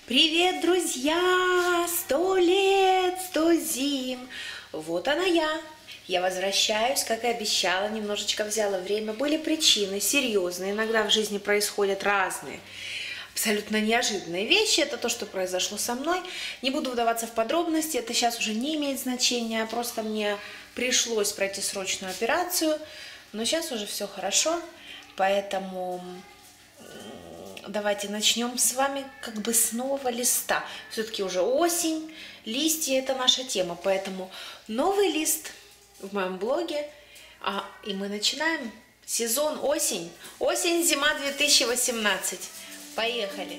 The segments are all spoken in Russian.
Привет, друзья! 100 лет, 100 зим. Вот она я. Я возвращаюсь, как и обещала, немножечко взяла время. Были причины серьезные, иногда в жизни происходят разные, абсолютно неожиданные вещи. Это то, что произошло со мной. Не буду вдаваться в подробности, это сейчас уже не имеет значения. Просто мне пришлось пройти срочную операцию, но сейчас уже все хорошо, поэтому давайте начнем с вами как бы с нового листа. Все-таки уже осень, листья – это наша тема, поэтому новый лист в моем блоге. И мы начинаем сезон осень. Осень-зима 2018. Поехали!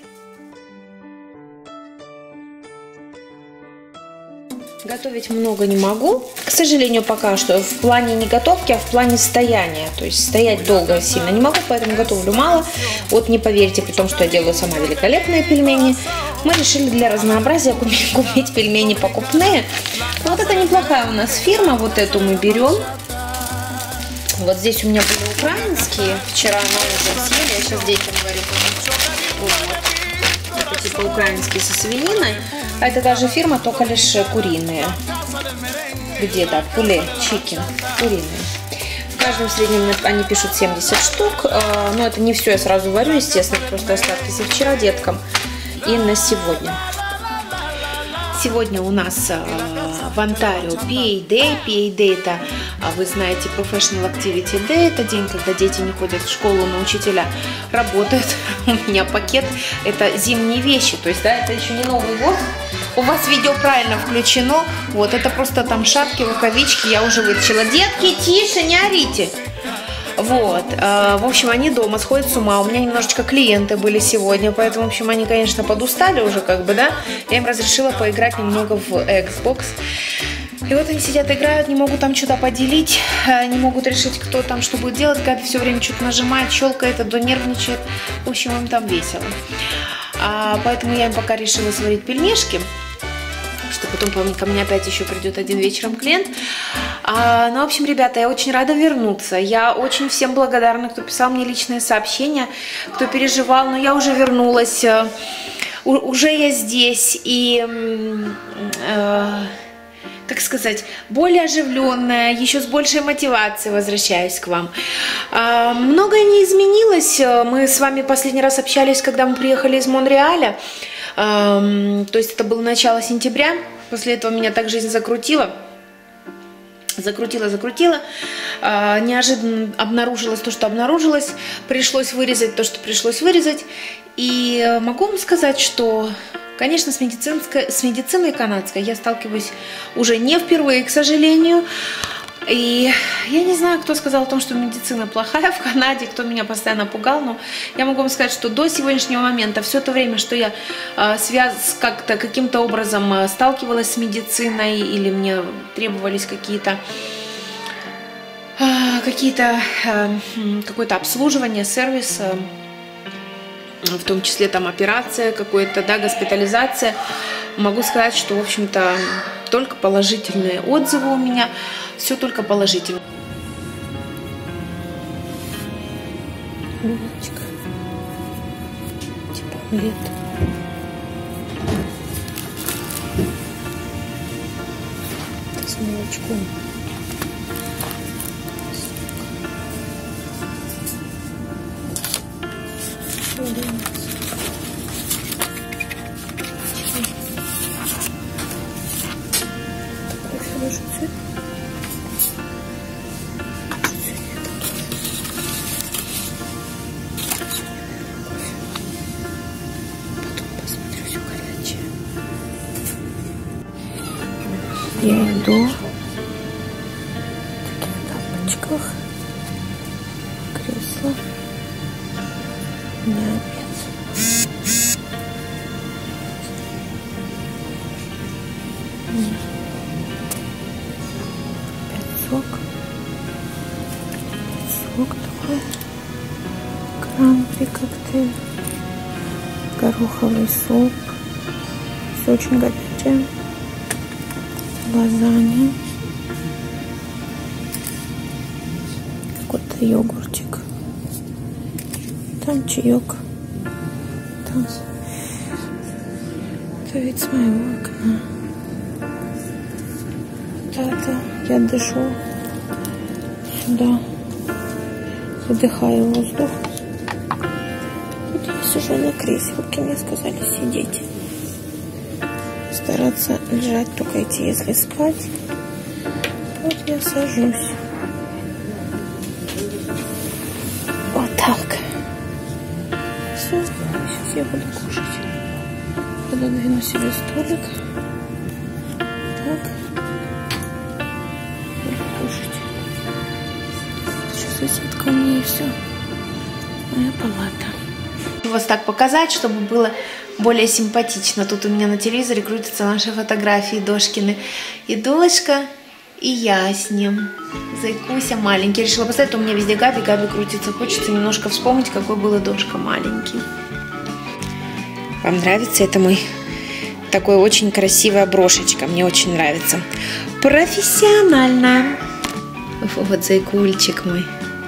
Готовить много не могу, к сожалению, пока что в плане не готовки, а в плане стояния. То есть стоять долго сильно не могу, поэтому готовлю мало. Вот не поверьте, при том, что я делаю сама великолепные пельмени, мы решили для разнообразия купить пельмени покупные. Вот это неплохая у нас фирма, вот эту мы берем. Вот здесь у меня были украинские, вчера на ужин съели, я сейчас детям говорю. Это типа украинские со свининой. А это та же фирма, только лишь куриные. Где-то пуле, чикен, куриные. В каждом среднем они пишут 70 штук. Но это не все я сразу варю, естественно, просто остатки со вчера деткам. И на сегодня. Сегодня у нас в Онтарио PA Day. PA Day это, вы знаете, Professional Activity Day. Это день, когда дети не ходят в школу, но учителя работают. У меня пакет – это зимние вещи. То есть, да, это еще не Новый год. У вас видео правильно включено. Вот, это просто там шапки, рукавички. Я уже вытащила. Детки, тише, не орите. Вот, в общем, они дома сходят с ума. У меня немножечко клиенты были сегодня, поэтому, в общем, они, конечно, подустали уже, как бы, да. Я им разрешила поиграть немного в Xbox. И вот они сидят, играют, не могут там что-то поделить, не могут решить, кто там что будет делать, когда все время что-то нажимает, щелкает, нервничает. В общем, им там весело. Поэтому я им пока решила сварить пельмешки, что потом ко мне опять еще придет один вечером клиент. Ну, в общем, ребята, я очень рада вернуться. Я очень всем благодарна, кто писал мне личные сообщения, кто переживал, но я уже вернулась, уже я здесь, и, как сказать, более оживленная, еще с большей мотивацией возвращаюсь к вам. Многое не изменилось. Мы с вами последний раз общались, когда мы приехали из Монреаля. То есть это было начало сентября. После этого меня так жизнь закрутила. Закрутила. Неожиданно обнаружилось то, что обнаружилось. Пришлось вырезать то, что пришлось вырезать. И могу вам сказать, что, конечно, с медициной канадской я сталкиваюсь уже не впервые, к сожалению. И я не знаю, кто сказал о том, что медицина плохая в Канаде, кто меня постоянно пугал, но я могу вам сказать, что до сегодняшнего момента, все то время, что я каким-то образом сталкивалась с медициной или мне требовались какое-то обслуживание, сервис, в том числе там операция, какая-то, да, госпитализация, могу сказать, что, в общем-то, только положительные отзывы у меня, все только положительно. Булочка. Типа омлет. С молочком. Хороший цвет. Потом посмотрю, все горячее. Я иду в таких тапочках, кресло, на обед. Сок такой, кранбери коктейль, гороховый суп, все очень горячее, лазанья, какой-то йогуртик, там чаек, там Это вид с моего окна. Да, я дышу сюда, выдыхаю воздух. Вот я сижу на креселке, мне сказали сидеть. Стараться лежать, только идти, если спать. Вот я сажусь. Вот так. Все, сейчас я буду кушать. Пододвину себе столик. Так. Буду кушать. Сейчас соседка у меня и все. Моя палата. Вас так показать, чтобы было более симпатично. Тут у меня на телевизоре крутятся наши фотографии Дошкины. И Дошка, и я с ним. Зайкуся маленький. Решила поставить, а у меня везде Габи крутится. Хочется немножко вспомнить, какой был Дошка маленький. Вам нравится? Это мой такой очень красивая брошечка. Мне очень нравится. Профессиональная. Вот зайкульчик мой.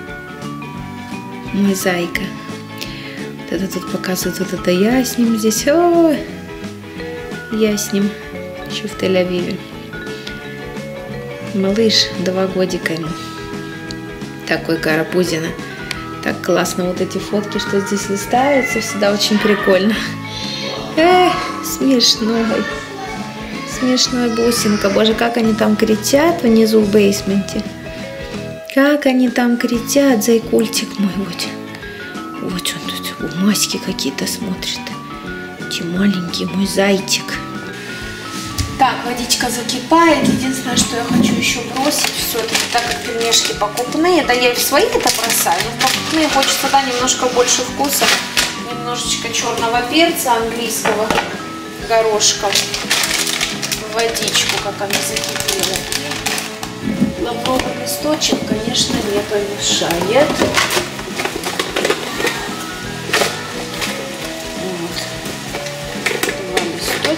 Мой зайка. Вот это тут показывают. Вот это я с ним здесь. О, я с ним. Еще в Тель-Авиве. Малыш, 2 годика ему. Такой карапузина. Так классно вот эти фотки, что здесь листаются. Всегда очень прикольно. Смешной. Смешной бусинка. Боже, как они там кричат внизу в бейсменте. Как они там кричат, зайкультик мой. Вот он тут. Маськи какие-то смотрит. Эти маленький мой зайчик. Так, водичка закипает. Единственное, что я хочу еще бросить все-таки, так как пельмешки покупные, да я и в свои это бросаю, но в покупные хочется, да, немножко больше вкуса. Немножечко черного перца английского, горошка, в водичку, как она закипела. Лавровый листочек, конечно, не помешает. Вот.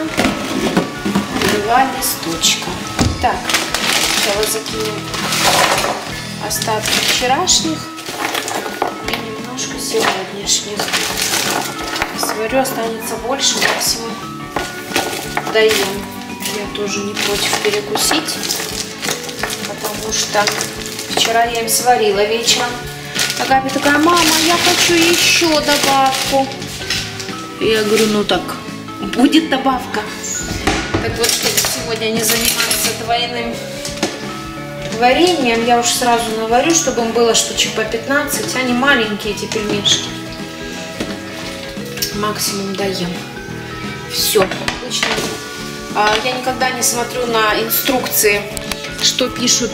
2 листочка. Так, сначала закинем остатки вчерашних и немножко сегодняшних. Сварю, останется больше, максимум доем. Я тоже не против перекусить, потому что вчера я им сварила вечером. А Габи такая: мама, я хочу еще добавку. И я говорю: ну так, будет добавка. Так вот, чтобы сегодня не заниматься двойным вареньем, я уж сразу наварю, чтобы им было штучек по 15. Они маленькие, эти пельмешки. Максимум доем. Все. Обычно я никогда не смотрю на инструкции, что пишут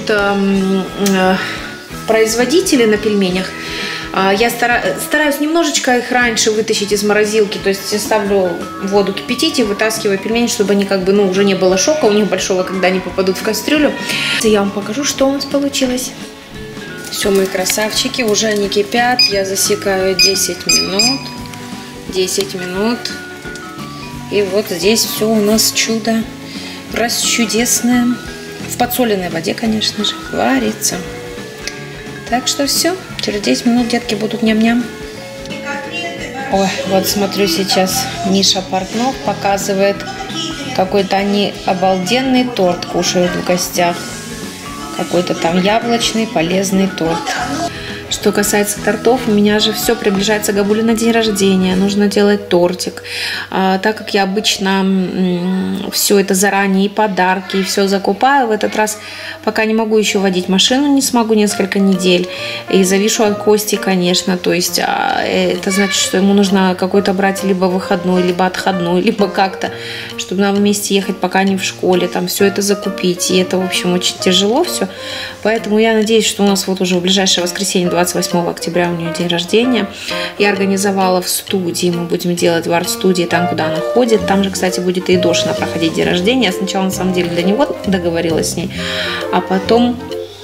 производители на пельменях. Я стараюсь немножечко их раньше вытащить из морозилки, то есть ставлю воду кипятить и вытаскиваю пельмени, чтобы они как бы, ну, уже не было шока у них большого, когда они попадут в кастрюлю. Я вам покажу, что у нас получилось. Все, мои красавчики, уже они кипят, я засекаю 10 минут. 10 минут. И вот здесь все у нас чудо расчудесное. В подсоленной воде, конечно же, варится. Так что все. Через 10 минут детки будут ням-ням. Ой, вот смотрю сейчас, Миша Портнов показывает, какой-то они обалденный торт кушают в гостях. Какой-то там яблочный полезный торт. Что касается тортов, у меня же все приближается к Габуле на день рождения. Нужно делать тортик. Так как я обычно все это заранее, и подарки, и все закупаю, в этот раз пока не могу еще водить машину, не смогу несколько недель. И завишу от Кости, конечно. То есть это значит, что ему нужно какой-то брать либо выходной, либо отходной, либо как-то, чтобы нам вместе ехать, пока они в школе, там все это закупить. И это, в общем, очень тяжело все. Поэтому я надеюсь, что у нас вот уже в ближайшее воскресенье, 28 октября, у нее день рождения. Я организовала в студии, мы будем делать в арт-студии, там, куда она ходит. Там же, кстати, будет и Дошина проходить день рождения. Я сначала, на самом деле, для него договорилась с ней, а потом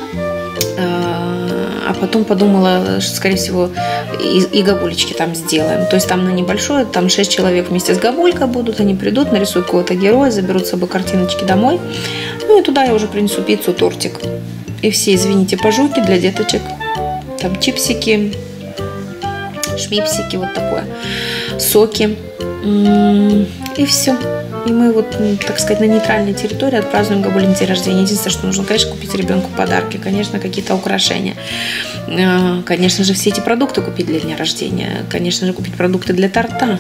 подумала, что, скорее всего, и Габулечки там сделаем. То есть там на небольшое, там 6 человек вместе с Габулькой будут, они придут, нарисуют какого-то героя, заберут с собой картиночки домой. Ну и туда я уже принесу пиццу, тортик. И все, извините, пожуйки для деточек. Там чипсики, шмипсики, вот такое. соки. И все. И мы вот, так сказать, на нейтральной территории отпразднуем Габулин день рождения. Единственное, что нужно, конечно, купить ребенку подарки, конечно, какие-то украшения. Конечно же, все эти продукты купить для дня рождения. Конечно же, купить продукты для торта.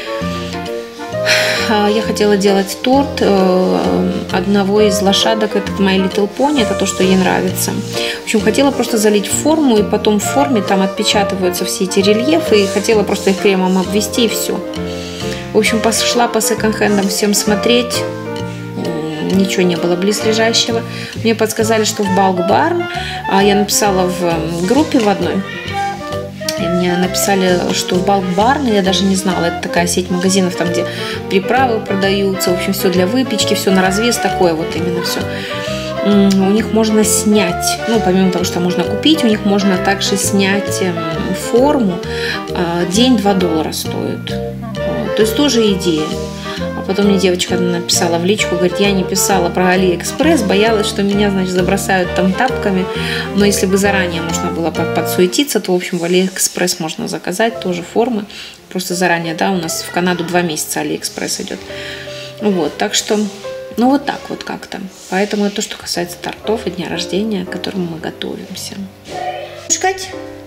Я хотела делать торт одного из лошадок, это My Little Pony, это то, что ей нравится. В общем, хотела просто залить в форму, и потом в форме там отпечатываются все эти рельефы, и хотела просто их кремом обвести, и все. В общем, пошла по секонд-хендам всем смотреть, ничего не было близлежащего. Мне подсказали, что в Bulk Barn, я написала в группе в одной, и мне написали, что в Bulk Barn, я даже не знала, это такая сеть магазинов, там, где приправы продаются, в общем, все для выпечки, все на развес, такое вот именно все. У них можно снять, ну, помимо того, что можно купить, у них можно также снять форму, день $2 стоит. То есть тоже идея. А потом мне девочка написала в личку, говорит, я не писала про Алиэкспресс, боялась, что меня, значит, забросают там тапками. Но если бы заранее можно было подсуетиться, то, в общем, в Алиэкспресс можно заказать тоже формы. Просто заранее, да, у нас в Канаду 2 месяца Алиэкспресс идет. Вот, так что, ну, вот так вот как-то. Поэтому это то, что касается тортов и дня рождения, к которому мы готовимся. Кушать?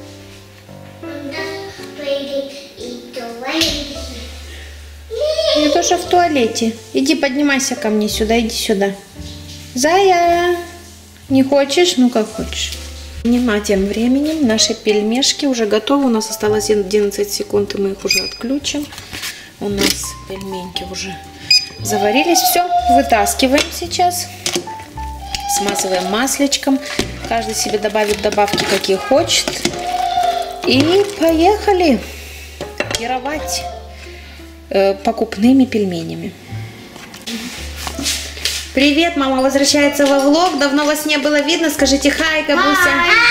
Я тоже в туалете. Иди, поднимайся ко мне сюда, иди сюда. Зая, не хочешь? Ну, как хочешь. А тем временем наши пельмешки уже готовы. У нас осталось 11 секунд, и мы их уже отключим. У нас пельменьки уже заварились. Все, вытаскиваем сейчас. Смазываем масличком. Каждый себе добавит добавки, какие хочет. И поехали пировать покупными пельменями. Привет, мама возвращается во влог. Давно вас не было видно. Скажите хай, Габуся.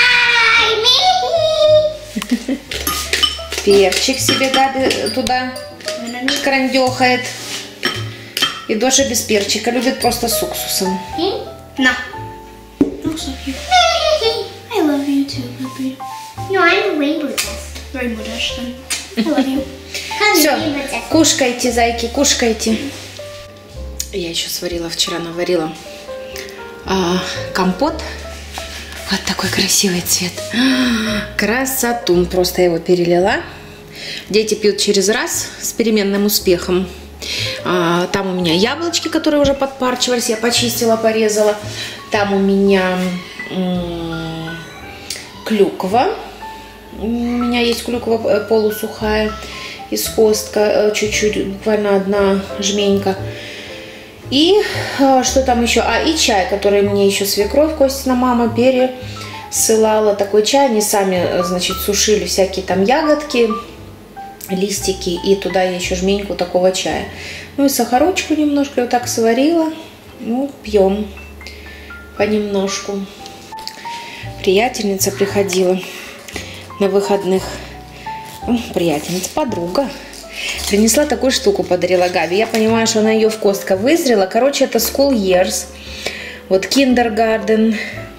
Перчик себе Габи туда крандехает. И Доша без перчика любит, просто с уксусом. На. I love you too, Gabi. No, I'm Rainbow Dash. Rainbow Dash then. I love you. Все, кушайте, зайки, кушайте. Я еще сварила, вчера наварила компот. Вот такой красивый цвет. Красотун. Просто я его перелила. Дети пьют через раз с переменным успехом. Там у меня яблочки, которые уже подпарчивались. Я почистила, порезала. Там у меня клюква. У меня есть клюква полусухая. Из костка, чуть-чуть, буквально одна жменька. И что там еще? И чай, который мне еще свекровь Костина мама пересылала. Такой чай, они сами, значит, сушили всякие там ягодки, листики, и туда я еще жменьку такого чая. Ну и сахарочку немножко вот так сварила. Ну, пьем понемножку. Приятельница приходила на выходных. Приятельница, подруга. Принесла такую штуку, подарила Габи. Я понимаю, что она ее в костка вызрела. Короче, это School Years. Вот Kindergarten.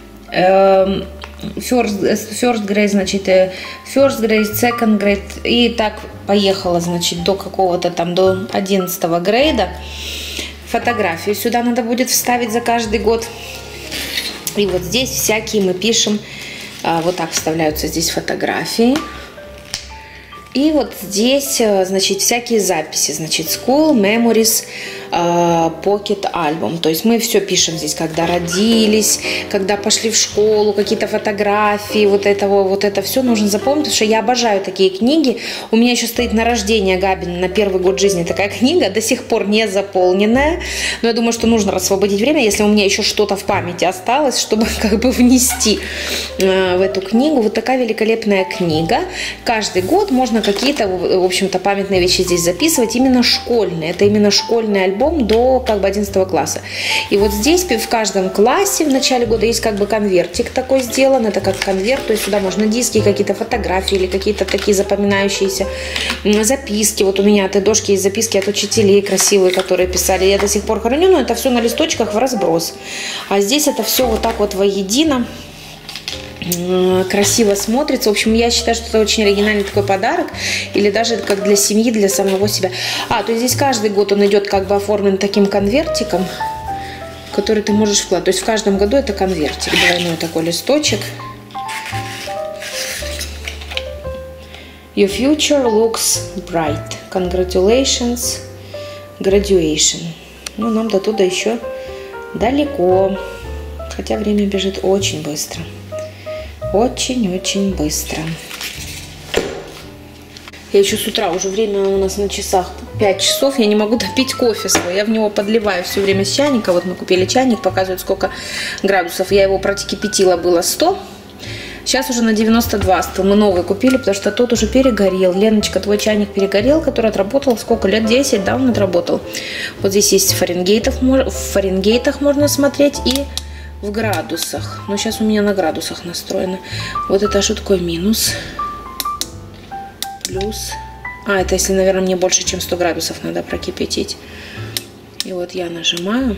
First grade, значит, first grade, second grade. И так поехала, значит, до какого-то там, до 11 грейда. Фотографию сюда надо будет вставить за каждый год. И вот здесь всякие мы пишем. Вот так вставляются здесь фотографии. И вот здесь, значит, всякие записи. Значит, School Memories Pocket Album. То есть мы все пишем здесь, когда родились, когда пошли в школу, какие-то фотографии, вот это все нужно запомнить, потому что я обожаю такие книги. У меня еще стоит на рождение Габина на первый год жизни такая книга, до сих пор не заполненная. Но я думаю, что нужно рассвободить время, если у меня еще что-то в памяти осталось, чтобы как бы внести в эту книгу. Вот такая великолепная книга. Каждый год можно какие-то, в общем-то, памятные вещи здесь записывать, именно школьные. Это именно школьный альбом до как бы 11 класса. И вот здесь в каждом классе в начале года есть как бы конвертик такой сделан. Это как конверт, то есть сюда можно диски, какие-то фотографии или какие-то такие запоминающиеся записки. Вот у меня от Эдошки есть записки от учителей красивые, которые писали. Я до сих пор храню, но это все на листочках в разброс. А здесь это все вот так вот воедино. красиво смотрится. В общем, я считаю, что это очень оригинальный такой подарок. Или даже как для семьи, для самого себя. То есть здесь каждый год он идет как бы оформлен таким конвертиком, который ты можешь вкладывать. То есть в каждом году это конвертик. Двойной такой листочек. Your future looks bright. Congratulations. Graduation. Ну, нам до туда еще далеко. Хотя время бежит очень быстро. Очень-очень быстро. Я еще с утра, уже время у нас на часах 5 часов, я не могу допить кофе свой. Я в него подливаю все время с чайника. Вот мы купили чайник, показывает сколько градусов. Я его прокипятила, было 100. Сейчас уже на 92 стол. Мы новый купили, потому что тот уже перегорел. Леночка, твой чайник перегорел, который отработал сколько лет? 10, да, он отработал. Вот здесь есть в фаренгейтах можно смотреть и в градусах. Но сейчас у меня на градусах настроено. Вот это что такое минус. Плюс. Это если, наверное, мне больше, чем 100 градусов надо прокипятить. И вот я нажимаю.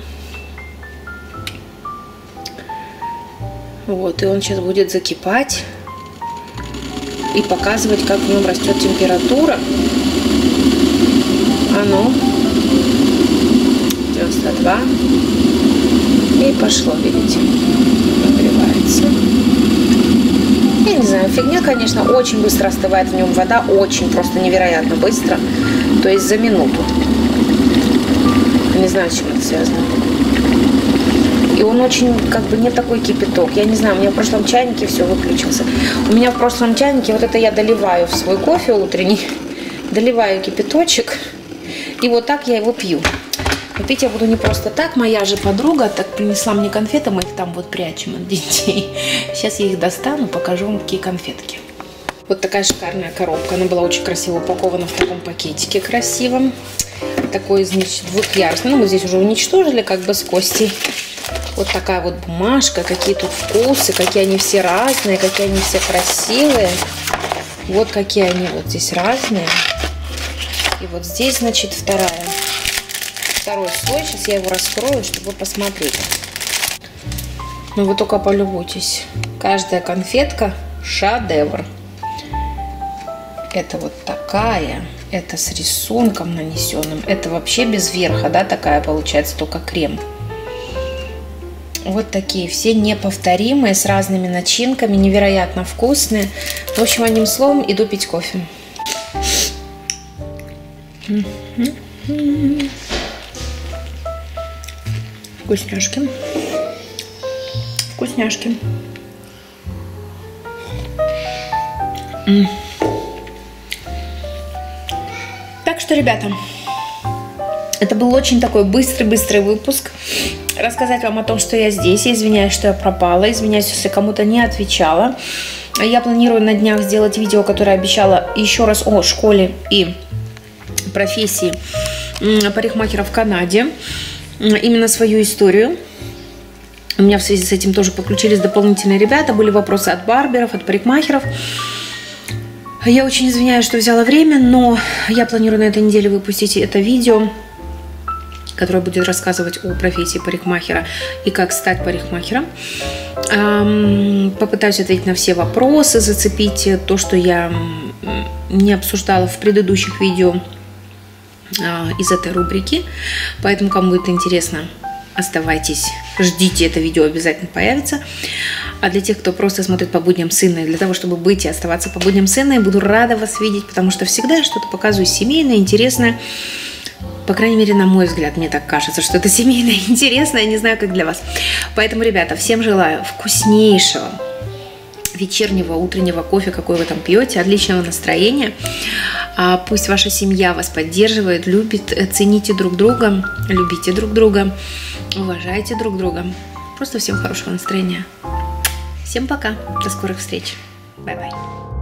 Вот, и он сейчас будет закипать и показывать, как в нем растет температура. Ну, 92. И пошло, видите, нагревается. Я не знаю, фигня, конечно, очень быстро остывает в нем вода, очень просто невероятно быстро. То есть за минуту. Не знаю, с чем это связано. И он очень, как бы, не такой кипяток. Я не знаю, у меня в прошлом чайнике все выключился. У меня в прошлом чайнике, вот это я доливаю в свой кофе утренний, доливаю кипяточек, и вот так я его пью. Но пить я буду не просто так. Моя же подруга так принесла мне конфеты, мы их там вот прячем от детей. Сейчас я их достану, покажу вам, какие конфетки. Вот такая шикарная коробка. Она была очень красиво упакована в таком пакетике красивом. Такой, значит, двухъярусный. Ну, мы здесь уже уничтожили, как бы, с Костей. Вот такая вот бумажка, какие тут вкусы, какие они все разные, какие они все красивые. Вот какие они вот здесь разные. И вот здесь, значит, второй слой. Сейчас я его раскрою, чтобы посмотреть. Ну, вы только полюбуйтесь. Каждая конфетка шедевр. Это вот такая. Это с рисунком нанесенным. Это вообще без верха, да, такая получается, только крем. Вот такие, все неповторимые, с разными начинками, невероятно вкусные. В общем, одним словом, иду пить кофе. Вкусняшки. Вкусняшки. Так что, ребята, это был очень такой быстрый выпуск. Рассказать вам о том, что я здесь. Я извиняюсь, что я пропала. Извиняюсь, если кому-то не отвечала. Я планирую на днях сделать видео, которое обещала еще раз о школе и профессии парикмахера в Канаде. Именно свою историю. У меня в связи с этим тоже подключились дополнительные ребята. Были вопросы от барберов, от парикмахеров. Я очень извиняюсь, что взяла время, но я планирую на этой неделе выпустить это видео, которое будет рассказывать о профессии парикмахера и как стать парикмахером. Попытаюсь ответить на все вопросы, зацепить то, что я не обсуждала в предыдущих видео из этой рубрики. Поэтому, кому будет интересно, оставайтесь, ждите, это видео обязательно появится. А для тех, кто просто смотрит по будням сына, для того, чтобы быть и оставаться по будням сына, я буду рада вас видеть, потому что всегда я что-то показываю семейное, интересное. По крайней мере, на мой взгляд, мне так кажется, что это семейное и интересное, я не знаю, как для вас. Поэтому, ребята, всем желаю вкуснейшего вечернего, утреннего кофе, какой вы там пьете, отличного настроения. Пусть ваша семья вас поддерживает, любит, цените друг друга, любите друг друга, уважайте друг друга. Просто всем хорошего настроения. Всем пока, до скорых встреч. Бай-бай.